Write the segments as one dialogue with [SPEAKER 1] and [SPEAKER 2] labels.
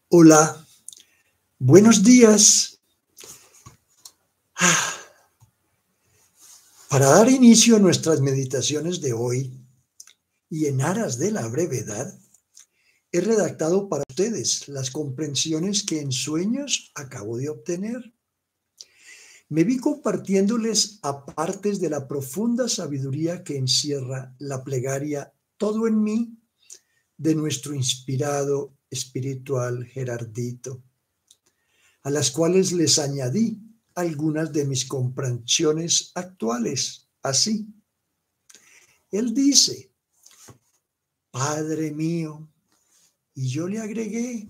[SPEAKER 1] Hola, buenos días. Para dar inicio a nuestras meditaciones de hoy y en aras de la brevedad, he redactado para ustedes las comprensiones que en sueños acabo de obtener. Me vi compartiéndoles a partes de la profunda sabiduría que encierra la plegaria Todo en mí de nuestro inspirado espiritual Gerardito, a las cuales les añadí algunas de mis comprensiones actuales. Así, él dice, Padre mío, y yo le agregué,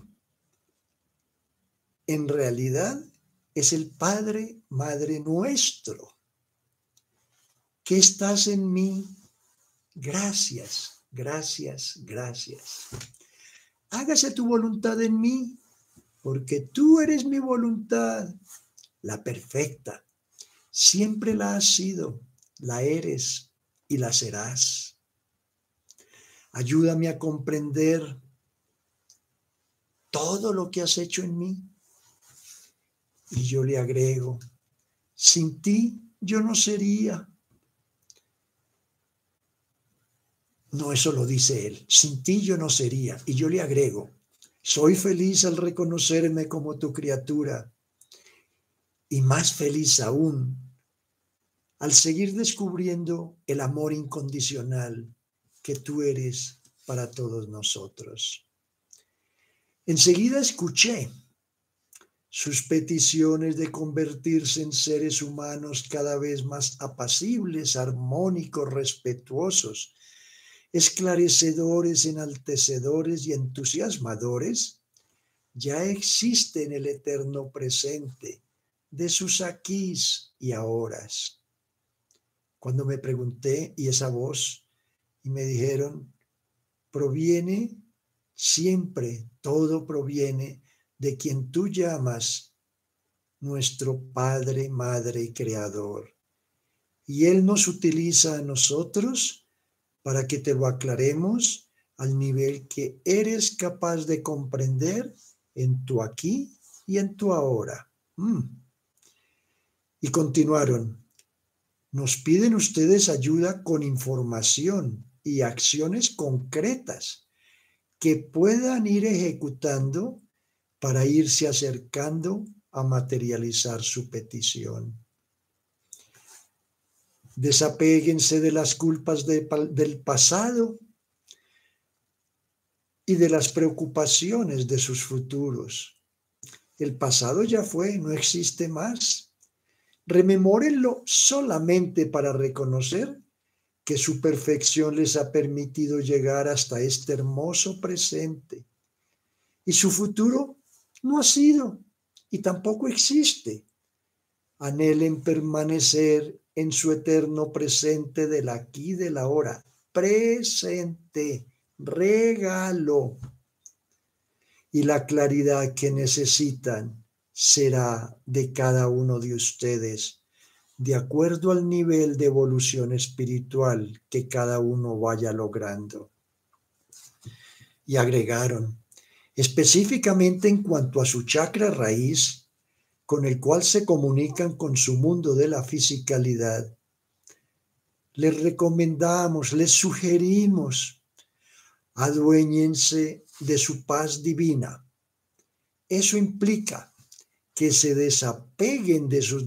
[SPEAKER 1] en realidad es el Padre, Madre nuestro, que estás en mí. Gracias, gracias, gracias. Hágase tu voluntad en mí, porque tú eres mi voluntad, la perfecta. Siempre la has sido, la eres y la serás. Ayúdame a comprender todo lo que has hecho en mí. Y yo le agrego, sin ti yo no sería. No, eso lo dice él, sin ti yo no sería. Y yo le agrego, soy feliz al reconocerme como tu criatura y más feliz aún al seguir descubriendo el amor incondicional que tú eres para todos nosotros. Enseguida escuché sus peticiones de convertirse en seres humanos cada vez más apacibles, armónicos, respetuosos, esclarecedores, enaltecedores y entusiasmadores, ya existe en el eterno presente de sus aquís y ahorás. Cuando me pregunté, y esa voz, y me dijeron, proviene siempre, todo proviene de quien tú llamas nuestro Padre, Madre y Creador. Y Él nos utiliza a nosotros para que te lo aclaremos al nivel que eres capaz de comprender en tu aquí y en tu ahora. Y continuaron, nos piden ustedes ayuda con información y acciones concretas que puedan ir ejecutando para irse acercando a materializar su petición. Desapéguense de las culpas del pasado y de las preocupaciones de sus futuros. El pasado ya fue, no existe más. Rememórenlo solamente para reconocer que su perfección les ha permitido llegar hasta este hermoso presente. Y su futuro no ha sido y tampoco existe. Anhelen permanecer en su eterno presente del aquí y del ahora. Presente, regalo. Y la claridad que necesitan será de cada uno de ustedes, de acuerdo al nivel de evolución espiritual que cada uno vaya logrando. Y agregaron, específicamente en cuanto a su chakra raíz, con el cual se comunican con su mundo de la fisicalidad, les recomendamos, les sugerimos, aduéñense de su paz divina. Eso implica que se desapeguen de sus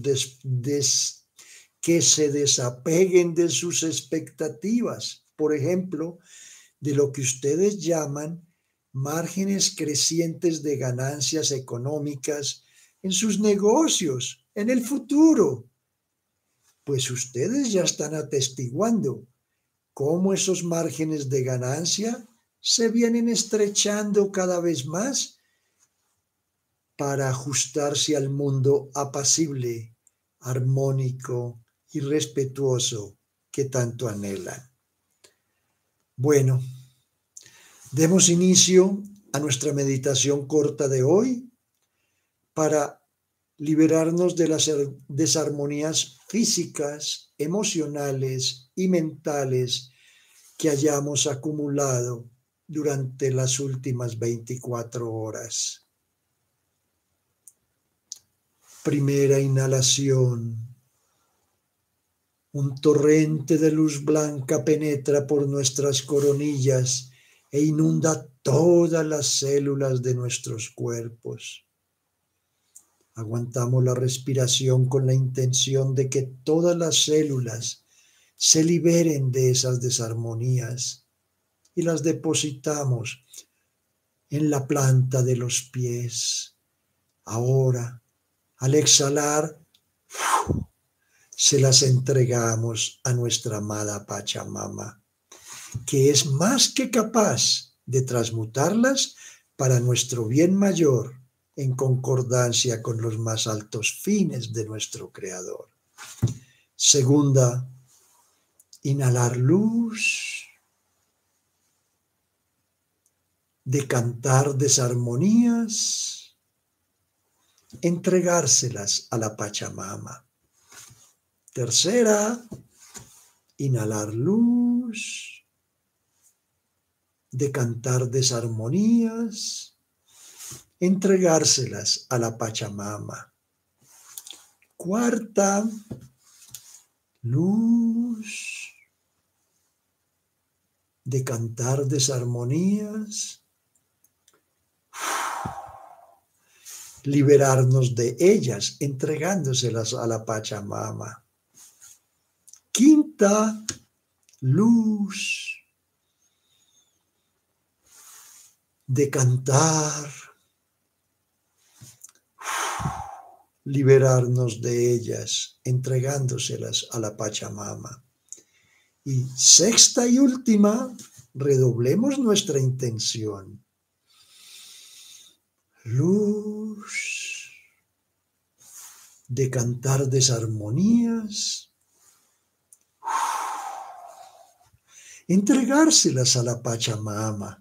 [SPEAKER 1] expectativas, por ejemplo, de lo que ustedes llaman márgenes crecientes de ganancias económicas en sus negocios, en el futuro. Pues ustedes ya están atestiguando cómo esos márgenes de ganancia se vienen estrechando cada vez más para ajustarse al mundo apacible, armónico y respetuoso que tanto anhelan. Bueno, demos inicio a nuestra meditación corta de hoy para liberarnos de las desarmonías físicas, emocionales y mentales que hayamos acumulado durante las últimas 24 horas. Primera inhalación. Un torrente de luz blanca penetra por nuestras coronillas e inunda todas las células de nuestros cuerpos. Aguantamos la respiración con la intención de que todas las células se liberen de esas desarmonías y las depositamos en la planta de los pies. Ahora, al exhalar, se las entregamos a nuestra amada Pachamama, que es más que capaz de transmutarlas para nuestro bien mayor, en concordancia con los más altos fines de nuestro Creador. Segunda, inhalar luz, decantar desarmonías, entregárselas a la Pachamama. Tercera, inhalar luz, decantar desarmonías, entregárselas a la Pachamama. Cuarta, luz, decantar desarmonías, liberarnos de ellas, entregándoselas a la Pachamama. Quinta, luz, decantar, liberarnos de ellas, entregándoselas a la Pachamama. Y sexta y última, redoblemos nuestra intención. Luz, decantar desarmonías, entregárselas a la Pachamama.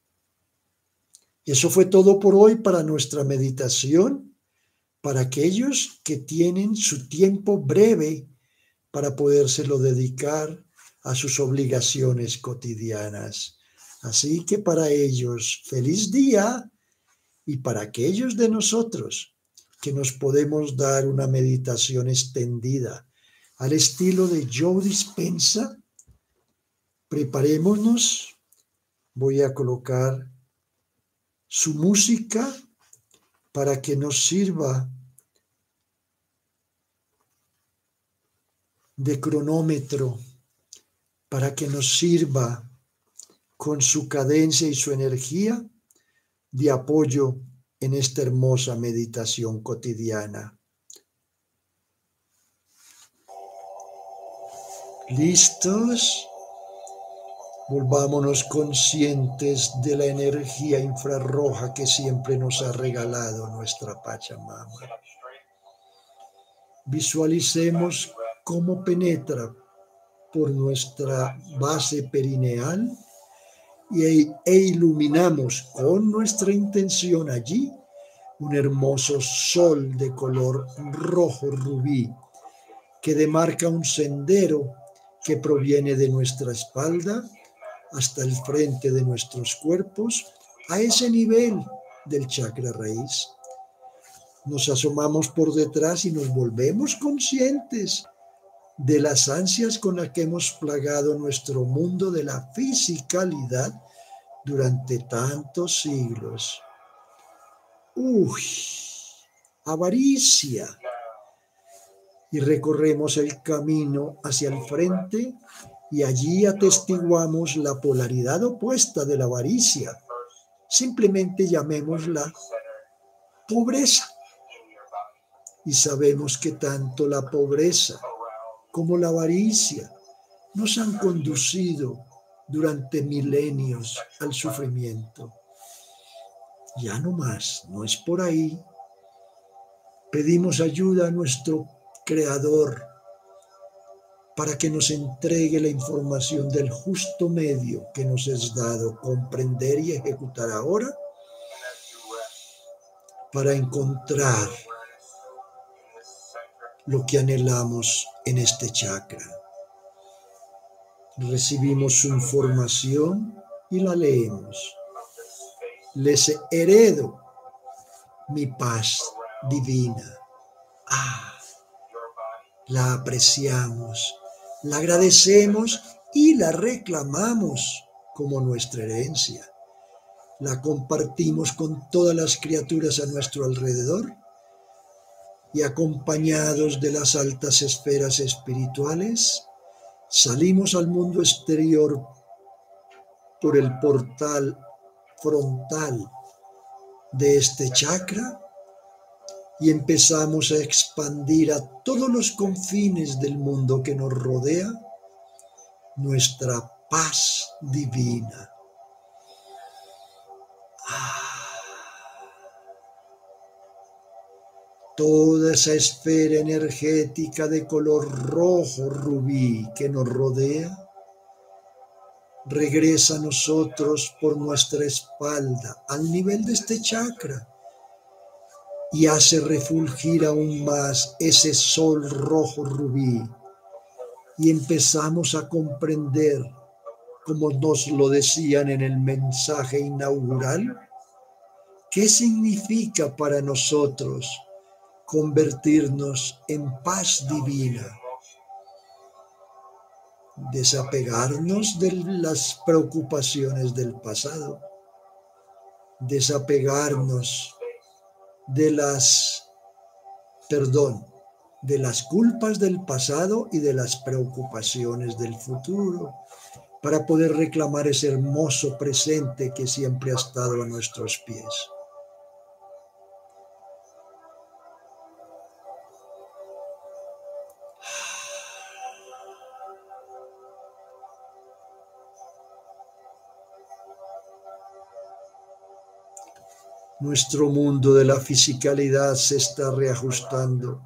[SPEAKER 1] Eso fue todo por hoy para nuestra meditación, para aquellos que tienen su tiempo breve para podérselo dedicar a sus obligaciones cotidianas. Así que para ellos, feliz día, y para aquellos de nosotros que nos podemos dar una meditación extendida al estilo de Joe Dispenza, preparémonos. Voy a colocar su música para que nos sirva de cronómetro, para que nos sirva con su cadencia y su energía de apoyo en esta hermosa meditación cotidiana. ¿Listos? Volvámonos conscientes de la energía infrarroja que siempre nos ha regalado nuestra Pachamama. Visualicemos cómo penetra por nuestra base perineal e iluminamos con nuestra intención allí un hermoso sol de color rojo rubí que demarca un sendero que proviene de nuestra espalda hasta el frente de nuestros cuerpos, a ese nivel del chakra raíz. Nos asomamos por detrás y nos volvemos conscientes de las ansias con las que hemos plagado nuestro mundo de la fisicalidad durante tantos siglos. Avaricia. Y recorremos el camino hacia el frente y allí atestiguamos la polaridad opuesta de la avaricia. Simplemente llamémosla pobreza. Y sabemos que tanto la pobreza como la avaricia nos han conducido durante milenios al sufrimiento. Ya no más, no es por ahí. Pedimos ayuda a nuestro Creador para que nos entregue la información del justo medio que nos es dado comprender y ejecutar ahora para encontrar lo que anhelamos en este chakra. Recibimos su información y la leemos. Les heredo mi paz divina. La apreciamos, la agradecemos y la reclamamos como nuestra herencia. La compartimos con todas las criaturas a nuestro alrededor y acompañados de las altas esferas espirituales, salimos al mundo exterior por el portal frontal de este chakra y empezamos a expandir a todos los confines del mundo que nos rodea nuestra paz divina. Toda esa esfera energética de color rojo rubí que nos rodea regresa a nosotros por nuestra espalda al nivel de este chakra y hace refulgir aún más ese sol rojo rubí y empezamos a comprender, como nos lo decían en el mensaje inaugural, qué significa para nosotros convertirnos en paz divina, desapegarnos de las preocupaciones del pasado, desapegarnos de las culpas del pasado y de las preocupaciones del futuro, para poder reclamar ese hermoso presente que siempre ha estado a nuestros pies. Nuestro mundo de la fisicalidad se está reajustando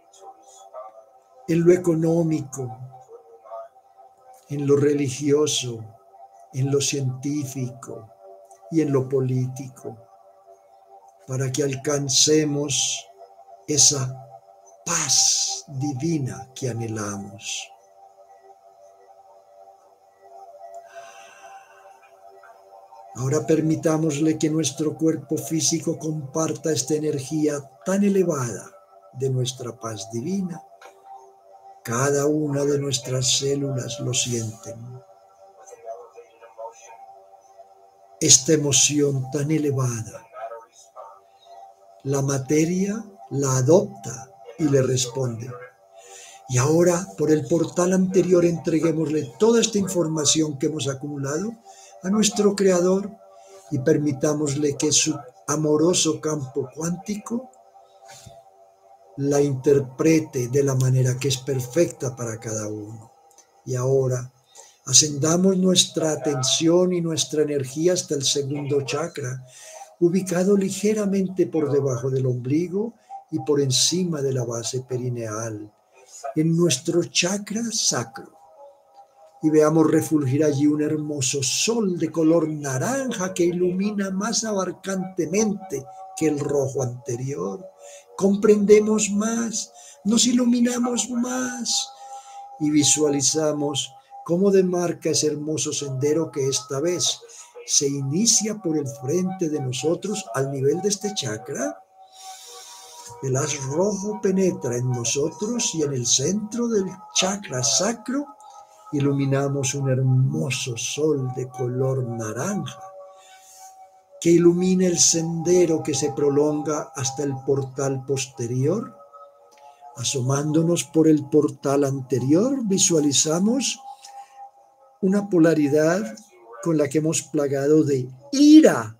[SPEAKER 1] en lo económico, en lo religioso, en lo científico y en lo político, para que alcancemos esa paz divina que anhelamos. Ahora permitámosle que nuestro cuerpo físico comparta esta energía tan elevada de nuestra paz divina. Cada una de nuestras células lo sienten. Esta emoción tan elevada, la materia la adopta y le responde. Y ahora, por el portal anterior, entreguémosle toda esta información que hemos acumulado a nuestro Creador y permitámosle que su amoroso campo cuántico la interprete de la manera que es perfecta para cada uno. Y ahora ascendamos nuestra atención y nuestra energía hasta el segundo chakra, ubicado ligeramente por debajo del ombligo y por encima de la base perineal, en nuestro chakra sacro. Y veamos refulgir allí un hermoso sol de color naranja que ilumina más abarcantemente que el rojo anterior. Comprendemos más, nos iluminamos más y visualizamos cómo demarca ese hermoso sendero que esta vez se inicia por el frente de nosotros al nivel de este chakra. El haz rojo penetra en nosotros y en el centro del chakra sacro iluminamos un hermoso sol de color naranja que ilumina el sendero que se prolonga hasta el portal posterior. Asomándonos por el portal anterior, visualizamos una polaridad con la que hemos plagado de ira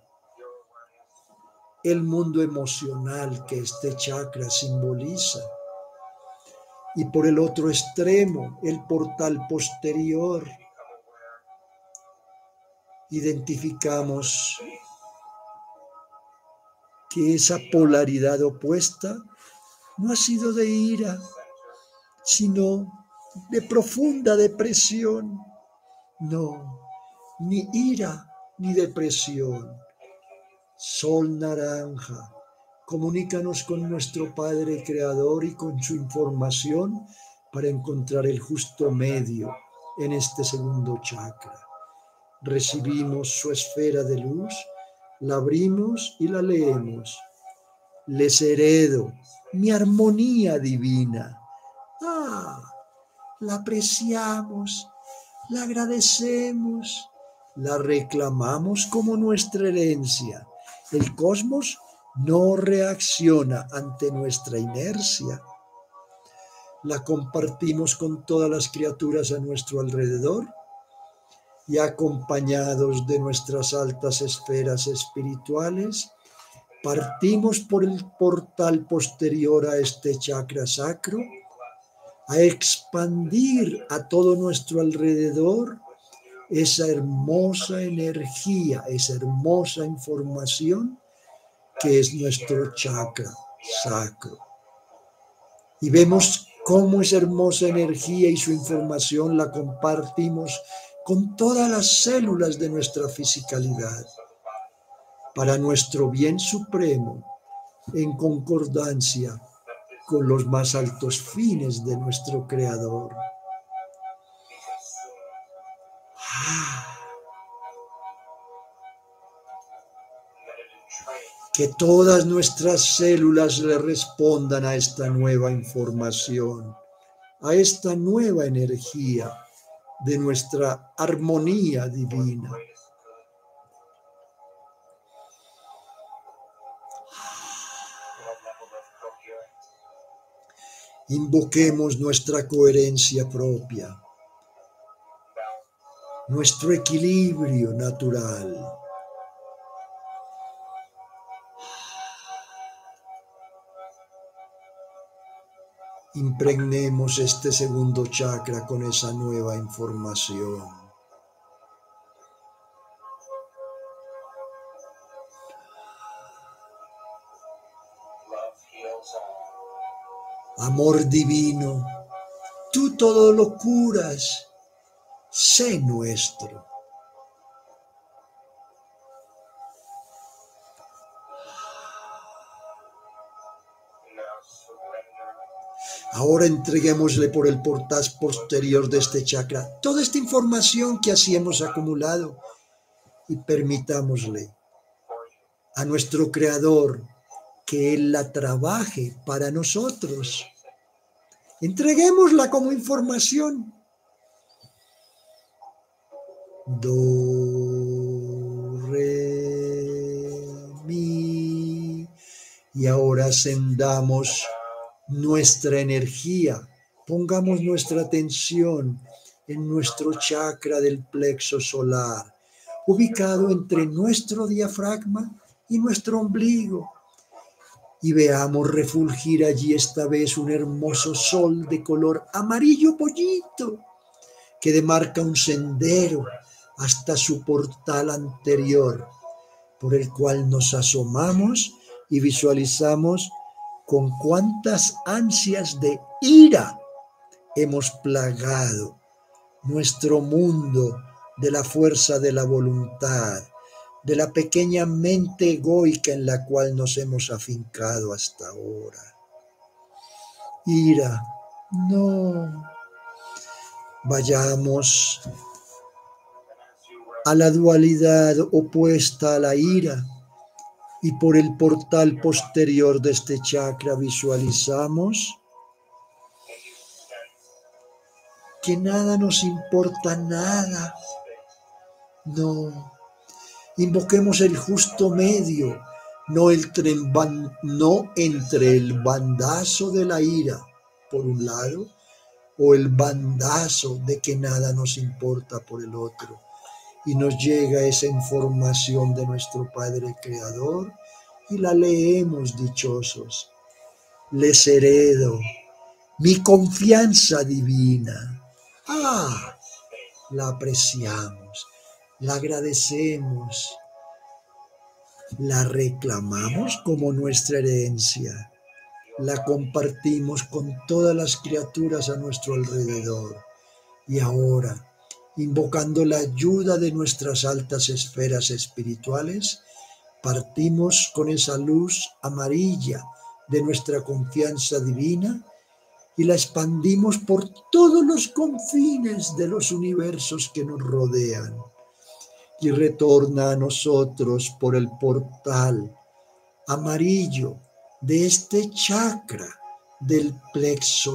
[SPEAKER 1] el mundo emocional que este chakra simboliza. Y por el otro extremo, el portal posterior, identificamos que esa polaridad opuesta no ha sido de ira, sino de profunda depresión. No, ni ira ni depresión. Sol naranja, comunícanos con nuestro Padre Creador y con su información para encontrar el justo medio en este segundo chakra. Recibimos su esfera de luz, la abrimos y la leemos. les heredo mi armonía divina. La apreciamos, la agradecemos, la reclamamos como nuestra herencia. El cosmos no reacciona ante nuestra inercia. La compartimos con todas las criaturas a nuestro alrededor y acompañados de nuestras altas esferas espirituales, partimos por el portal posterior a este chakra sacro a expandir a todo nuestro alrededor esa hermosa energía, esa hermosa información que es nuestro chakra sacro. Y vemos cómo esa hermosa energía y su información la compartimos con todas las células de nuestra fisicalidad para nuestro bien supremo, en concordancia con los más altos fines de nuestro Creador. Que todas nuestras células le respondan a esta nueva información, a esta nueva energía de nuestra armonía divina. Invoquemos nuestra coherencia propia, nuestro equilibrio natural. Impregnemos este segundo chakra con esa nueva información. Amor divino, tú todo lo curas, sé nuestro. Ahora entreguémosle por el portal posterior de este chakra toda esta información que así hemos acumulado y permitámosle a nuestro Creador que Él la trabaje para nosotros. Entreguémosla como información. Do, re, mi. Y ahora ascendamos nuestra energía, pongamos nuestra atención en nuestro chakra del plexo solar, ubicado entre nuestro diafragma y nuestro ombligo, y veamos refulgir allí esta vez un hermoso sol de color amarillo pollito que demarca un sendero hasta su portal anterior, por el cual nos asomamos y visualizamos con cuántas ansias de ira hemos plagado nuestro mundo de la fuerza de la voluntad, de la pequeña mente egoica en la cual nos hemos afincado hasta ahora. Ira, no. Vayamos a la dualidad opuesta a la ira y por el portal posterior de este chakra visualizamos que nada nos importa, nada. No. Invoquemos el justo medio, no entre el bandazo de la ira, por un lado, o el bandazo de que nada nos importa por el otro. Y nos llega esa información de nuestro Padre Creador y la leemos dichosos. Les heredo mi confianza divina. La apreciamos, la agradecemos, la reclamamos como nuestra herencia, la compartimos con todas las criaturas a nuestro alrededor y ahora, invocando la ayuda de nuestras altas esferas espirituales, partimos con esa luz amarilla de nuestra confianza divina y la expandimos por todos los confines de los universos que nos rodean y retorna a nosotros por el portal amarillo de este chakra del plexo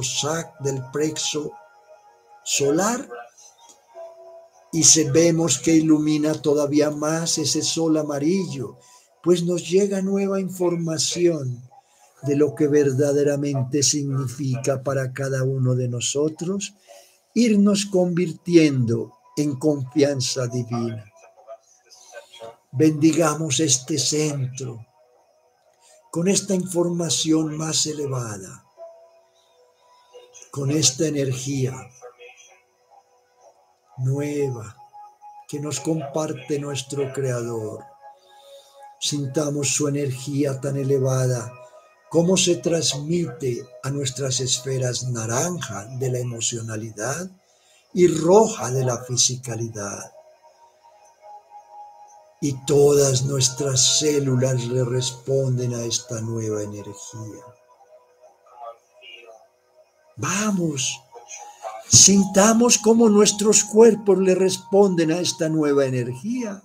[SPEAKER 1] solar, y vemos que ilumina todavía más ese sol amarillo, pues nos llega nueva información de lo que verdaderamente significa para cada uno de nosotros irnos convirtiendo en confianza divina. Bendigamos este centro con esta información más elevada, con esta energía nueva que nos comparte nuestro Creador. Sintamos su energía tan elevada, cómo se transmite a nuestras esferas naranja de la emocionalidad y roja de la fisicalidad. Y todas nuestras células le responden a esta nueva energía. Vamos, sintamos cómo nuestros cuerpos le responden a esta nueva energía.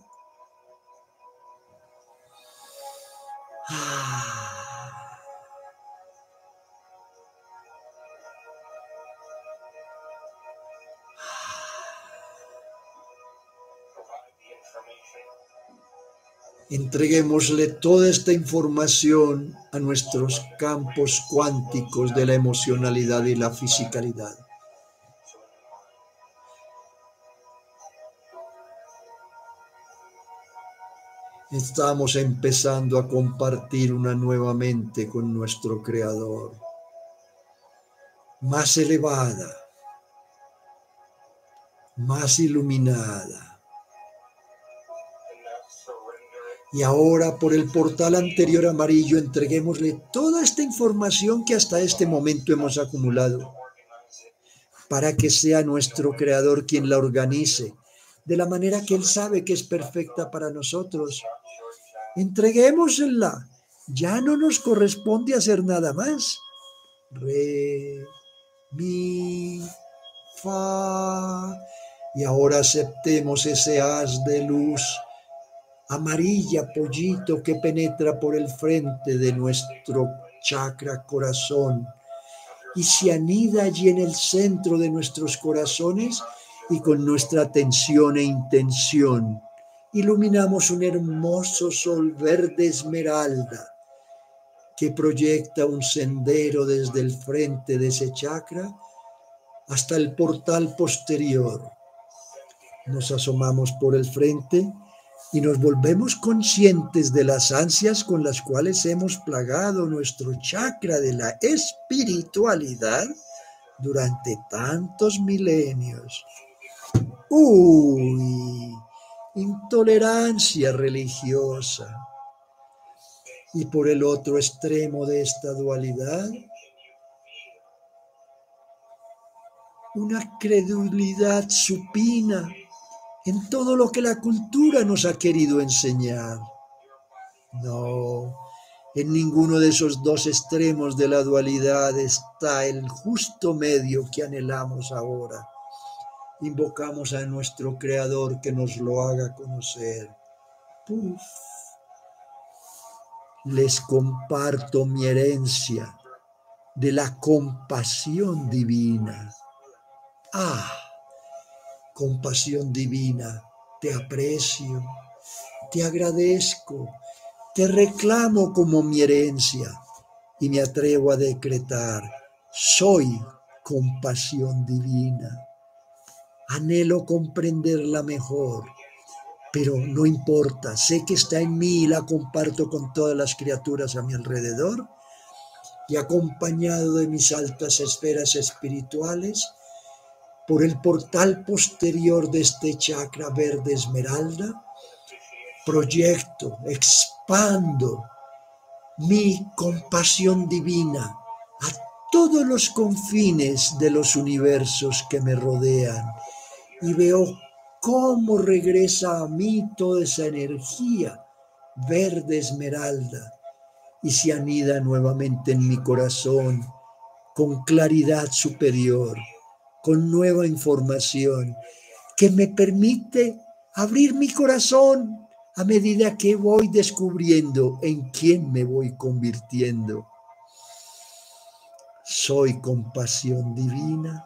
[SPEAKER 1] Entreguémosle toda esta información a nuestros campos cuánticos de la emocionalidad y la fisicalidad. Estamos empezando a compartir una nueva mente con nuestro Creador, más elevada, más iluminada. Y ahora, por el portal anterior amarillo, entreguémosle toda esta información que hasta este momento hemos acumulado, para que sea nuestro Creador quien la organice de la manera que Él sabe que es perfecta para nosotros. Entreguémosla, ya no nos corresponde hacer nada más. Re, mi, fa. Y ahora aceptemos ese haz de luz amarilla, pollito, que penetra por el frente de nuestro chakra corazón y se anida allí en el centro de nuestros corazones, y con nuestra atención e intención iluminamos un hermoso sol verde esmeralda que proyecta un sendero desde el frente de ese chakra hasta el portal posterior. Nos asomamos por el frente y nos volvemos conscientes de las ansias con las cuales hemos plagado nuestro chakra de la espiritualidad durante tantos milenios. Intolerancia religiosa. Y por el otro extremo de esta dualidad, una credulidad supina en todo lo que la cultura nos ha querido enseñar. No, en ninguno de esos dos extremos de la dualidad está el justo medio que anhelamos ahora. Invocamos a nuestro Creador que nos lo haga conocer. Les comparto mi herencia de la compasión divina. Compasión divina, te aprecio, te agradezco, te reclamo como mi herencia y me atrevo a decretar: soy compasión divina. Anhelo comprenderla mejor, pero no importa, sé que está en mí y la comparto con todas las criaturas a mi alrededor, y acompañado de mis altas esferas espirituales, por el portal posterior de este chakra verde esmeralda, proyecto, expando mi compasión divina a todos los confines de los universos que me rodean, y veo cómo regresa a mí toda esa energía verde esmeralda y se anida nuevamente en mi corazón con claridad superior, con nueva información que me permite abrir mi corazón a medida que voy descubriendo en quién me voy convirtiendo. Soy compasión divina.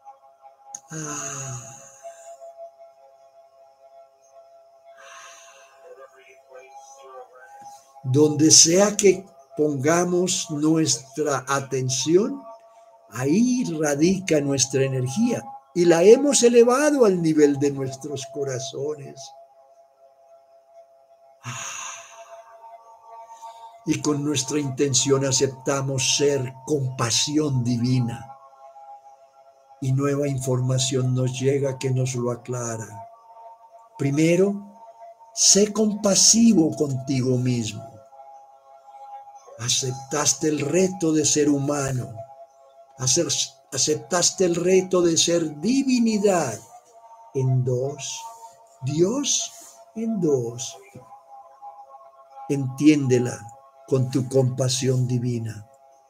[SPEAKER 1] Donde sea que pongamos nuestra atención, ahí radica nuestra energía y la hemos elevado al nivel de nuestros corazones. Y con nuestra intención aceptamos ser compasión divina. Y nueva información nos llega que nos lo aclara. Primero, sé compasivo contigo mismo. Aceptaste el reto de ser humano. Aceptaste el reto de ser divinidad en dos. Dios en dos. Entiéndela con tu compasión divina.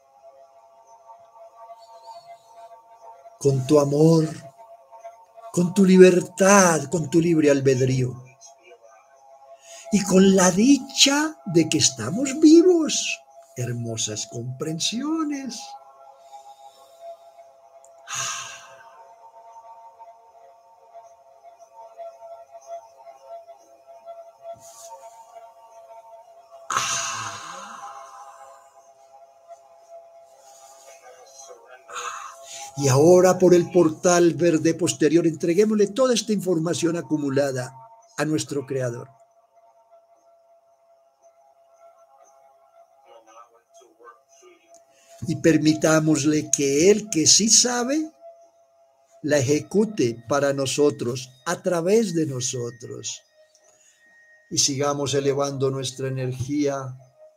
[SPEAKER 1] Con tu amor, con tu libertad, con tu libre albedrío. Y con la dicha de que estamos vivos. Hermosas comprensiones. Y ahora por el portal verde posterior entreguémosle toda esta información acumulada a nuestro Creador. Y permitámosle que Él, que sí sabe, la ejecute para nosotros, a través de nosotros. Y sigamos elevando nuestra energía.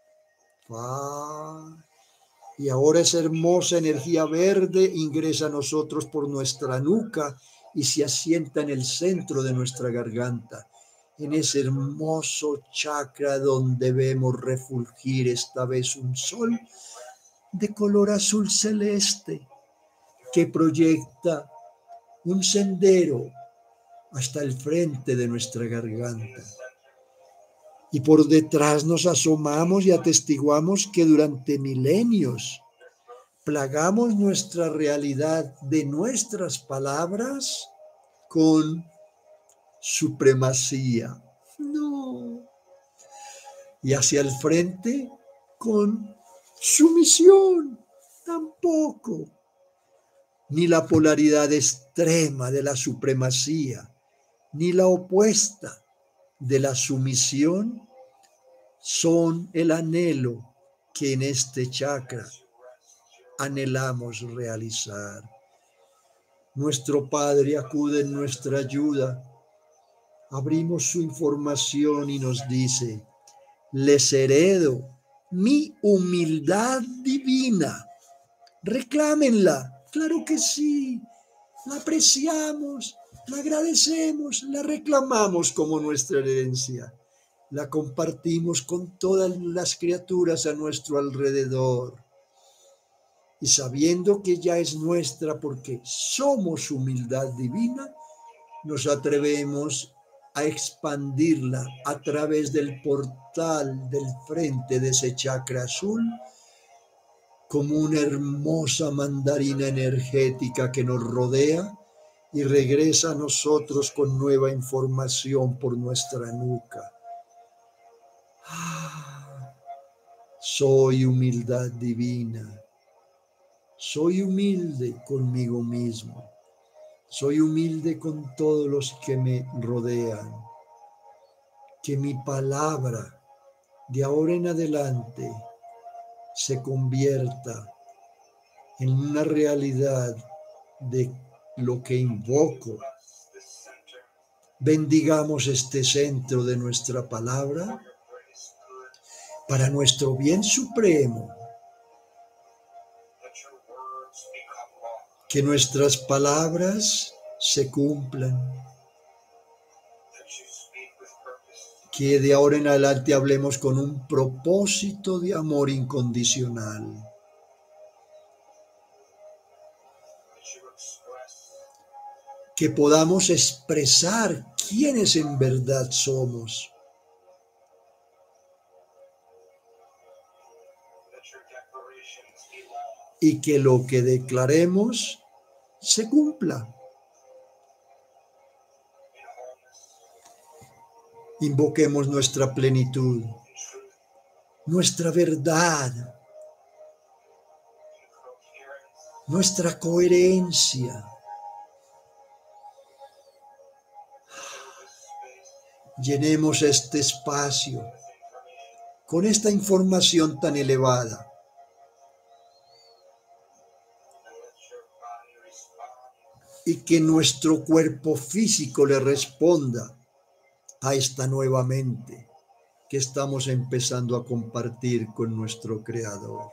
[SPEAKER 1] Y ahora esa hermosa energía verde ingresa a nosotros por nuestra nuca y se asienta en el centro de nuestra garganta, en ese hermoso chakra donde vemos refulgir esta vez un sol de color azul celeste que proyecta un sendero hasta el frente de nuestra garganta. Y por detrás nos asomamos y atestiguamos que durante milenios plagamos nuestra realidad de nuestras palabras con supremacía. No. Y hacia el frente con sumisión. Tampoco. Ni la polaridad extrema de la supremacía, ni la opuesta de la sumisión son el anhelo que en este chakra anhelamos realizar. Nuestro Padre acude en nuestra ayuda. Abrimos su información y nos dice: les heredo mi humildad divina. Reclámenla. Claro que sí. La apreciamos, la agradecemos, la reclamamos como nuestra herencia. La compartimos con todas las criaturas a nuestro alrededor. Y sabiendo que ya es nuestra porque somos humildad divina, nos atrevemos a expandirla a través del portal del frente de ese chakra azul, como una hermosa mandarina energética que nos rodea y regresa a nosotros con nueva información por nuestra nuca. Soy humildad divina. Soy humilde conmigo mismo. Soy humilde con todos los que me rodean. Que mi palabra de ahora en adelante se convierta en una realidad de lo que invoco. Bendigamos este centro de nuestra palabra para nuestro bien supremo. Que nuestras palabras se cumplan. Que de ahora en adelante hablemos con un propósito de amor incondicional. Que podamos expresar quiénes en verdad somos. y que lo que declaremos se cumpla. Invoquemos nuestra plenitud, nuestra verdad, nuestra coherencia. Llenemos este espacio con esta información tan elevada. Y que nuestro cuerpo físico le responda a esta nueva mente que estamos empezando a compartir con nuestro Creador.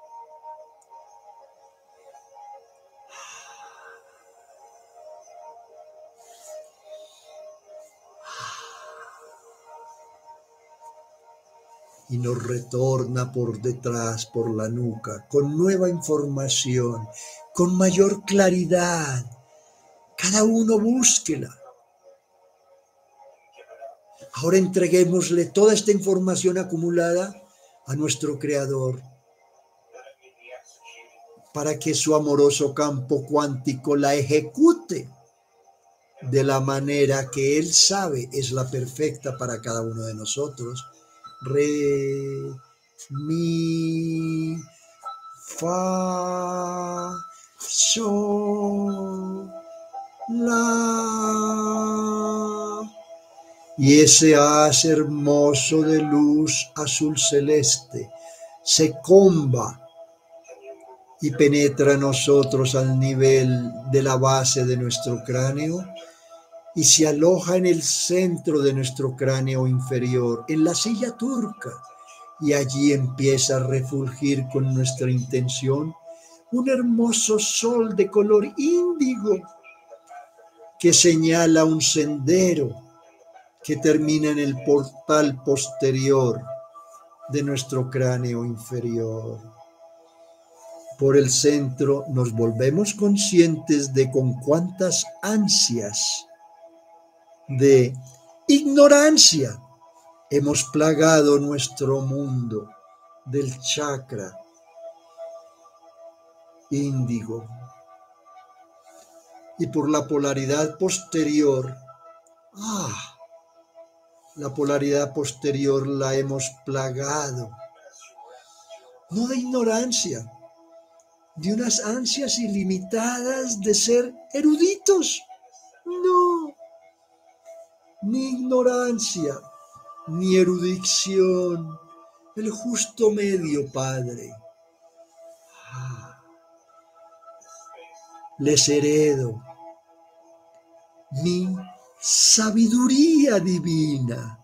[SPEAKER 1] Y nos retorna por detrás, por la nuca, con nueva información, con mayor claridad. Cada uno búsquela. Ahora entreguémosle toda esta información acumulada a nuestro Creador para que su amoroso campo cuántico la ejecute de la manera que Él sabe es la perfecta para cada uno de nosotros. Re, mi, fa, sol, la. Y ese haz hermoso de luz azul celeste se comba y penetra a nosotros al nivel de la base de nuestro cráneo y se aloja en el centro de nuestro cráneo inferior, en la silla turca, y allí empieza a refulgir con nuestra intención un hermoso sol de color índigo que señala un sendero que termina en el portal posterior de nuestro cráneo inferior. Por el centro nos volvemos conscientes de con cuántas ansias de ignorancia hemos plagado nuestro mundo del chakra índigo. Y por la polaridad posterior, la polaridad posterior la hemos plagado, no de ignorancia, de unas ansias ilimitadas de ser eruditos. No, ni ignorancia, ni erudición, el justo medio, Padre. Les heredo mi sabiduría divina.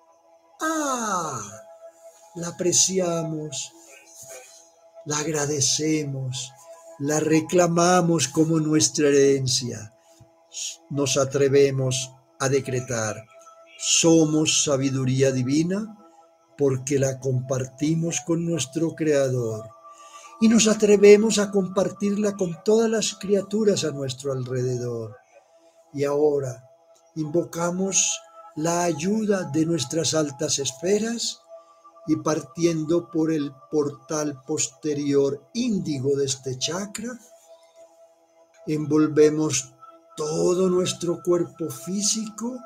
[SPEAKER 1] La apreciamos, la agradecemos, la reclamamos como nuestra herencia. Nos atrevemos a decretar: somos sabiduría divina porque la compartimos con nuestro Creador y nos atrevemos a compartirla con todas las criaturas a nuestro alrededor. Y ahora invocamos la ayuda de nuestras altas esferas y partiendo por el portal posterior índigo de este chakra, envolvemos todo nuestro cuerpo físico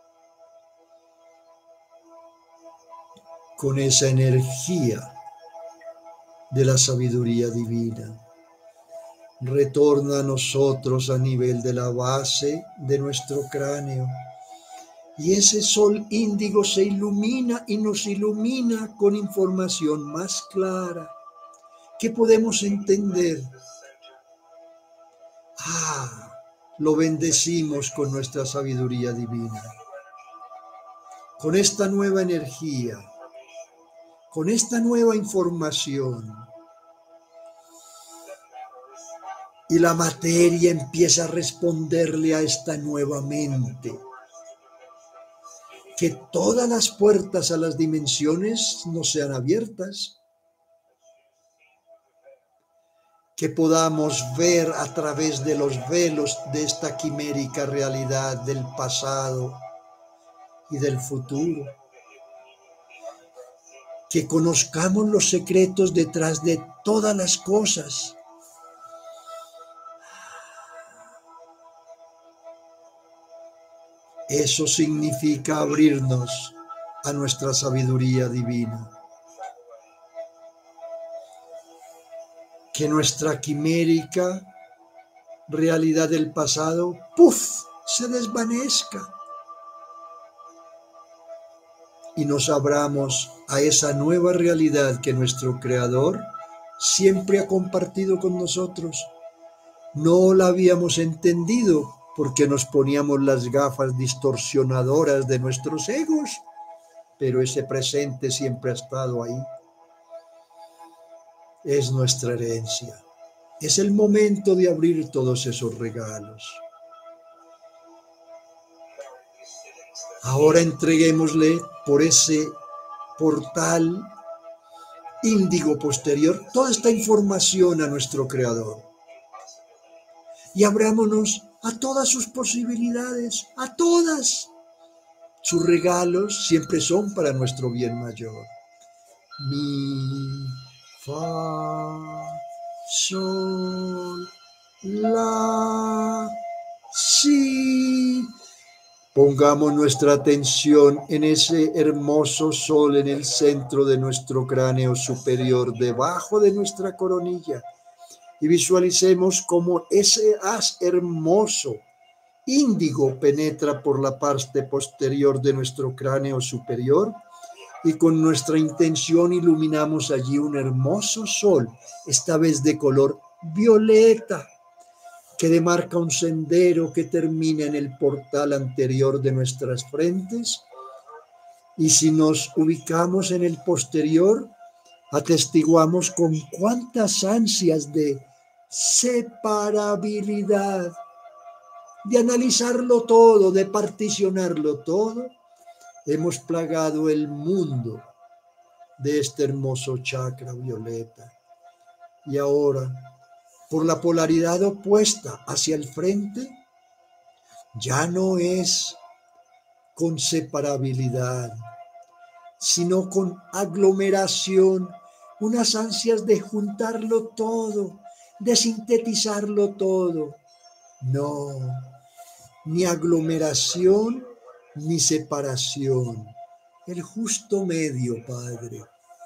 [SPEAKER 1] con esa energía de la sabiduría divina. Retorna a nosotros a nivel de la base de nuestro cráneo y ese sol índigo se ilumina y nos ilumina con información más clara que podemos entender. Lo bendecimos con nuestra sabiduría divina, con esta nueva energía, con esta nueva información. Y la materia empieza a responderle a esta nueva mente. Que todas las puertas a las dimensiones nos sean abiertas. Que podamos ver a través de los velos de esta quimérica realidad del pasado y del futuro. que conozcamos los secretos detrás de todas las cosas. Eso significa abrirnos a nuestra sabiduría divina. Que nuestra quimérica realidad del pasado, ¡puf!, se desvanezca. Y nos abramos a esa nueva realidad que nuestro Creador siempre ha compartido con nosotros. No la habíamos entendido porque nos poníamos las gafas distorsionadoras de nuestros egos, pero ese presente siempre ha estado ahí. Es nuestra herencia. Es el momento de abrir todos esos regalos. Ahora entreguémosle por ese portal índigo posterior toda esta información a nuestro Creador. Y abrámonos a todas sus posibilidades, a todas. Sus regalos siempre son para nuestro bien mayor. Mi, fa, sol, la, si. Pongamos nuestra atención en ese hermoso sol en el centro de nuestro cráneo superior, debajo de nuestra coronilla, y visualicemos cómo ese haz hermoso índigo penetra por la parte posterior de nuestro cráneo superior, y con nuestra intención iluminamos allí un hermoso sol, esta vez de color violeta, que demarca un sendero que termina en el portal anterior de nuestras frentes. Y si nos ubicamos en el posterior, atestiguamos con cuántas ansias de separabilidad, de analizarlo todo, de particionarlo todo, hemos plagado el mundo de este hermoso chakra violeta. Y ahora, por la polaridad opuesta hacia el frente, ya no es con separabilidad, sino con aglomeración, unas ansias de juntarlo todo, de sintetizarlo todo. No, ni aglomeración ni separación, el justo medio, Padre.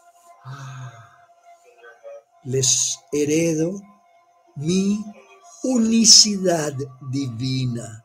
[SPEAKER 1] Les heredo mi unicidad divina.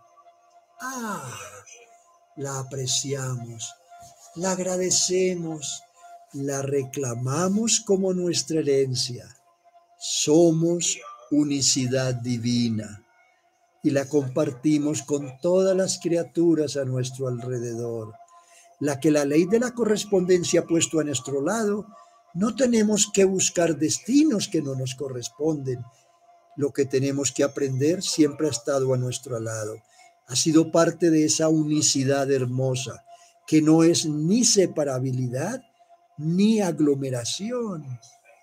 [SPEAKER 1] La apreciamos, la agradecemos, la reclamamos como nuestra herencia. Somos unicidad divina y la compartimos con todas las criaturas a nuestro alrededor. La que la ley de la correspondencia ha puesto a nuestro lado, no tenemos que buscar destinos que no nos corresponden. Lo que tenemos que aprender siempre ha estado a nuestro lado. Ha sido parte de esa unicidad hermosa, que no es ni separabilidad ni aglomeración.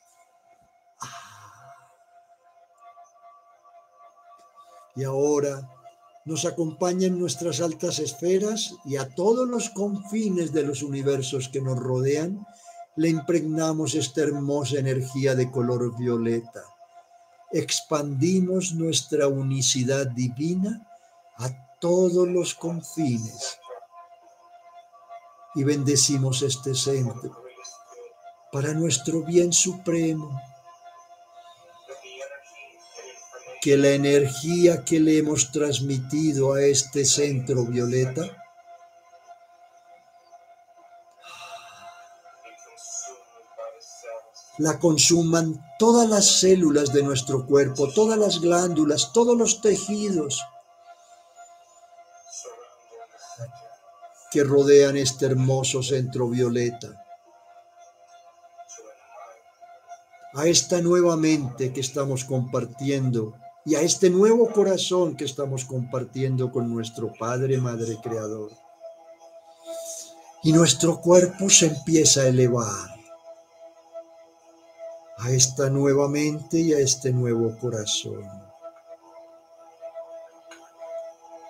[SPEAKER 1] Y ahora nos acompañan nuestras altas esferas y a todos los confines de los universos que nos rodean, le impregnamos esta hermosa energía de color violeta. Expandimos nuestra unicidad divina a todos los confines y bendecimos este centro para nuestro bien supremo. Que la energía que le hemos transmitido a este centro violeta la consuman todas las células de nuestro cuerpo, todas las glándulas, todos los tejidos que rodean este hermoso centro violeta. A esta nueva mente que estamos compartiendo y a este nuevo corazón que estamos compartiendo con nuestro Padre, Madre Creador. Y nuestro cuerpo se empieza a elevar a esta nueva mente y a este nuevo corazón.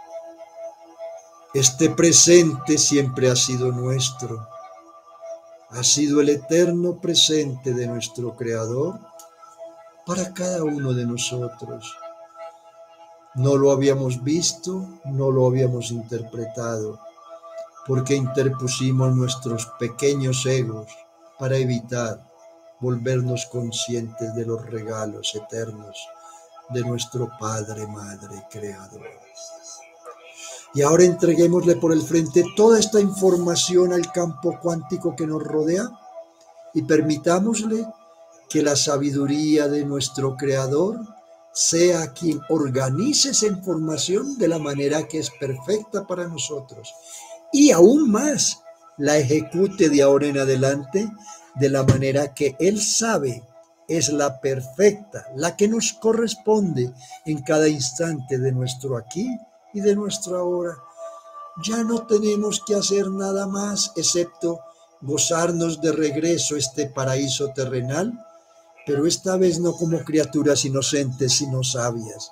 [SPEAKER 1] Este presente siempre ha sido nuestro. ha sido el eterno presente de nuestro Creador para cada uno de nosotros. No lo habíamos visto, no lo habíamos interpretado, porque interpusimos nuestros pequeños egos para evitar volvernos conscientes de los regalos eternos de nuestro Padre, Madre, Creador. Y ahora entreguémosle por el frente toda esta información al campo cuántico que nos rodea y permitámosle que la sabiduría de nuestro Creador sea quien organice esa información de la manera que es perfecta para nosotros. Y aún más, la ejecute de ahora en adelante de la manera que Él sabe es la perfecta, la que nos corresponde en cada instante de nuestro aquí y de nuestro ahora. Ya no tenemos que hacer nada más excepto gozarnos de regreso este paraíso terrenal, pero esta vez no como criaturas inocentes, sino sabias.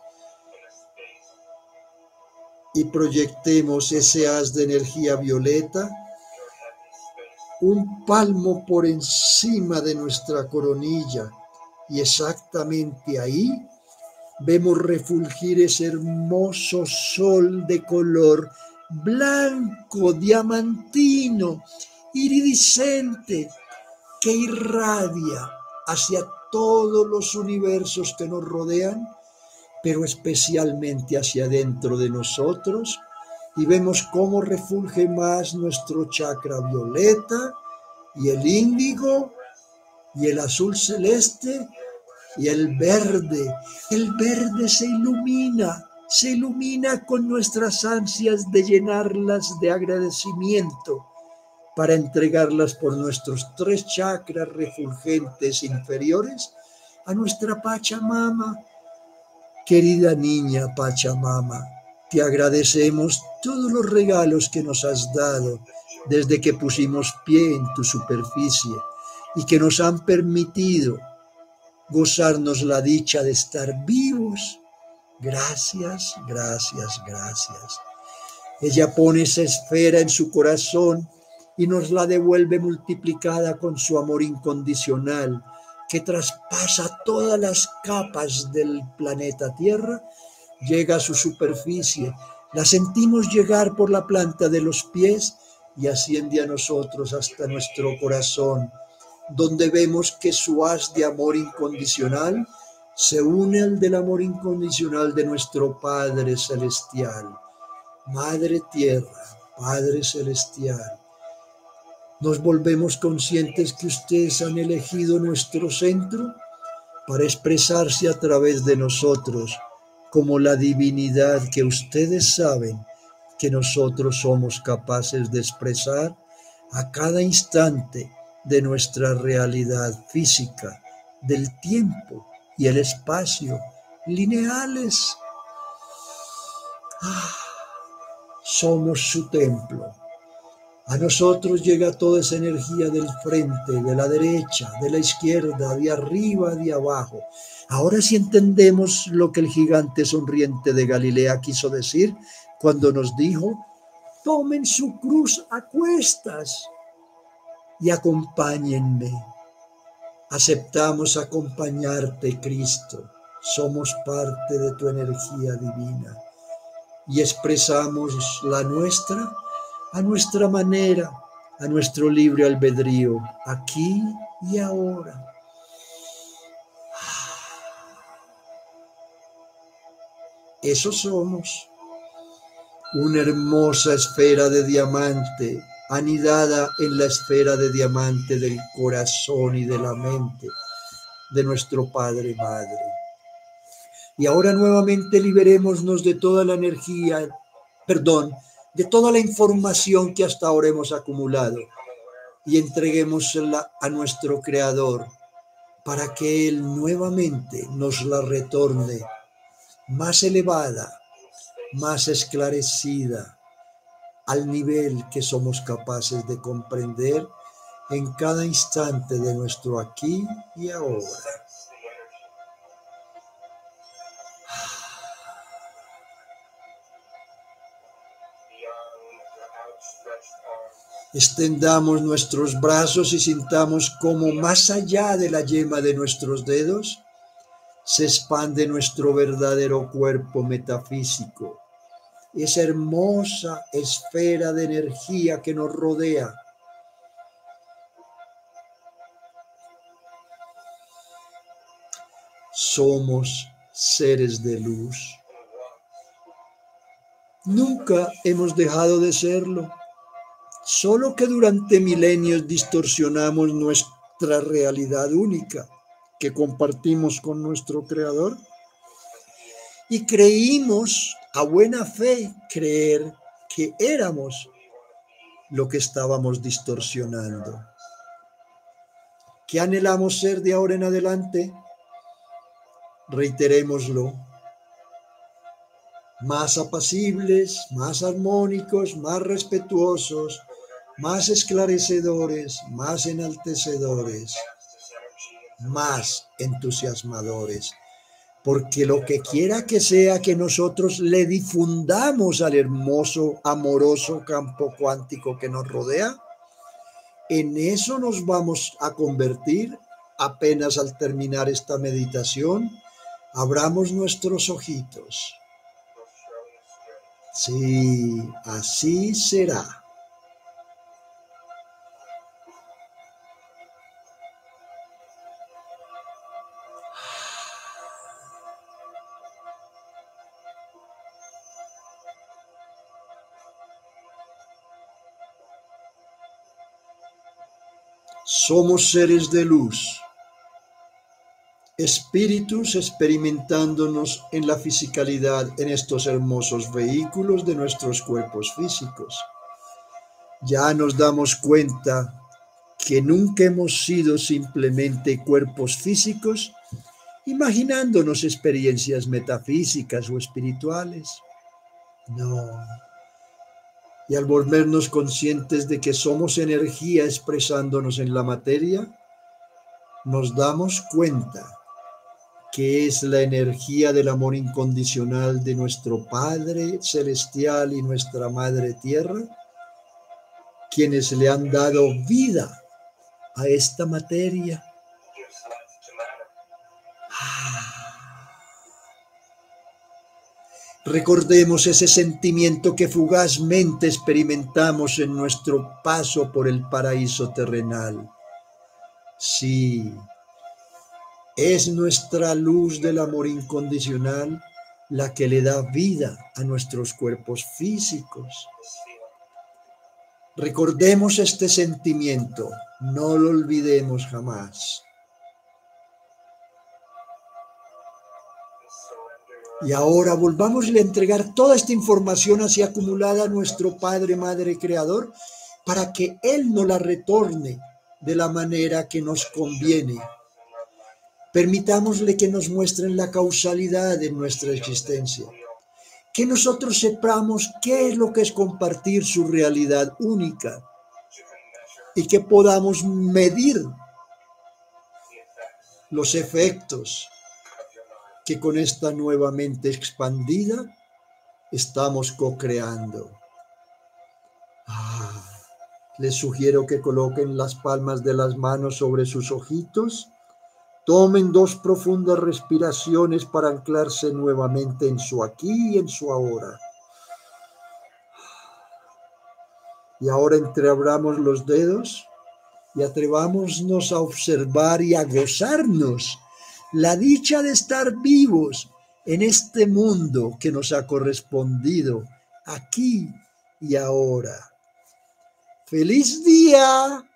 [SPEAKER 1] Y proyectemos ese haz de energía violeta un palmo por encima de nuestra coronilla, y exactamente ahí vemos refulgir ese hermoso sol de color blanco, diamantino, iridiscente, que irradia hacia todos los universos que nos rodean, pero especialmente hacia dentro de nosotros, y vemos cómo refulge más nuestro chakra violeta y el índigo y el azul celeste y el verde. El verde se ilumina con nuestras ansias de llenarlas de agradecimiento para entregarlas por nuestros 3 chakras refulgentes inferiores a nuestra Pachamama. Querida niña Pachamama, te agradecemos todos los regalos que nos has dado desde que pusimos pie en tu superficie y que nos han permitido gozarnos la dicha de estar vivos. Gracias, gracias, gracias. Ella pone esa esfera en su corazón y nos la devuelve multiplicada con su amor incondicional, que traspasa todas las capas del planeta Tierra, llega a su superficie, la sentimos llegar por la planta de los pies y asciende a nosotros hasta nuestro corazón, donde vemos que su haz de amor incondicional se une al del amor incondicional de nuestro Padre Celestial. Madre Tierra, Padre Celestial, nos volvemos conscientes que ustedes han elegido nuestro centro para expresarse a través de nosotros como la divinidad que ustedes saben que nosotros somos capaces de expresar a cada instante de nuestra realidad física, del tiempo y el espacio lineales. Somos su templo. A nosotros llega toda esa energía del frente, de la derecha, de la izquierda, de arriba, de abajo. Ahora sí entendemos lo que el gigante sonriente de Galilea quiso decir cuando nos dijo: tomen su cruz a cuestas y acompáñenme. Aceptamos acompañarte, Cristo. Somos parte de tu energía divina y expresamos la nuestra a nuestra manera, a nuestro libre albedrío, aquí y ahora. Eso somos, una hermosa esfera de diamante, anidada en la esfera de diamante del corazón y de la mente de nuestro Padre Madre. Y ahora nuevamente liberémonos de toda la energía, de toda la información que hasta ahora hemos acumulado y entreguémosla a nuestro Creador para que Él nuevamente nos la retorne más elevada, más esclarecida, al nivel que somos capaces de comprender en cada instante de nuestro aquí y ahora. Extendamos nuestros brazos y sintamos como más allá de la yema de nuestros dedos se expande nuestro verdadero cuerpo metafísico, esa hermosa esfera de energía que nos rodea. Somos seres de luz. Nunca hemos dejado de serlo, solo que durante milenios distorsionamos nuestra realidad única que compartimos con nuestro Creador y creímos a buena fe creer que éramos lo que estábamos distorsionando. ¿Qué anhelamos ser de ahora en adelante? Reiterémoslo. Más apacibles, más armónicos, más respetuosos, más esclarecedores, más enaltecedores, más entusiasmadores. Porque lo que quiera que sea que nosotros le difundamos al hermoso, amoroso campo cuántico que nos rodea, en eso nos vamos a convertir apenas al terminar esta meditación. Abramos nuestros ojitos. Sí, así será. Somos seres de luz, espíritus experimentándonos en la fisicalidad en estos hermosos vehículos de nuestros cuerpos físicos. Ya nos damos cuenta que nunca hemos sido simplemente cuerpos físicos, imaginándonos experiencias metafísicas o espirituales. No. Y al volvernos conscientes de que somos energía expresándonos en la materia, nos damos cuenta que es la energía del amor incondicional de nuestro Padre Celestial y nuestra Madre Tierra, quienes le han dado vida a esta materia. Recordemos ese sentimiento que fugazmente experimentamos en nuestro paso por el paraíso terrenal. Sí, es nuestra luz del amor incondicional la que le da vida a nuestros cuerpos físicos. Recordemos este sentimiento, no lo olvidemos jamás. Y ahora volvámosle a entregar toda esta información así acumulada a nuestro Padre, Madre Creador, para que Él nos la retorne de la manera que nos conviene. Permitámosle que nos muestren la causalidad de nuestra existencia. Que nosotros sepamos qué es lo que es compartir su realidad única y que podamos medir los efectos que con esta nueva mente expandida estamos co-creando. Les sugiero que coloquen las palmas de las manos sobre sus ojitos, tomen 2 profundas respiraciones para anclarse nuevamente en su aquí y en su ahora. Y ahora entreabramos los dedos y atrevámonos a observar y a gozarnos la dicha de estar vivos en este mundo que nos ha correspondido aquí y ahora. ¡Feliz día!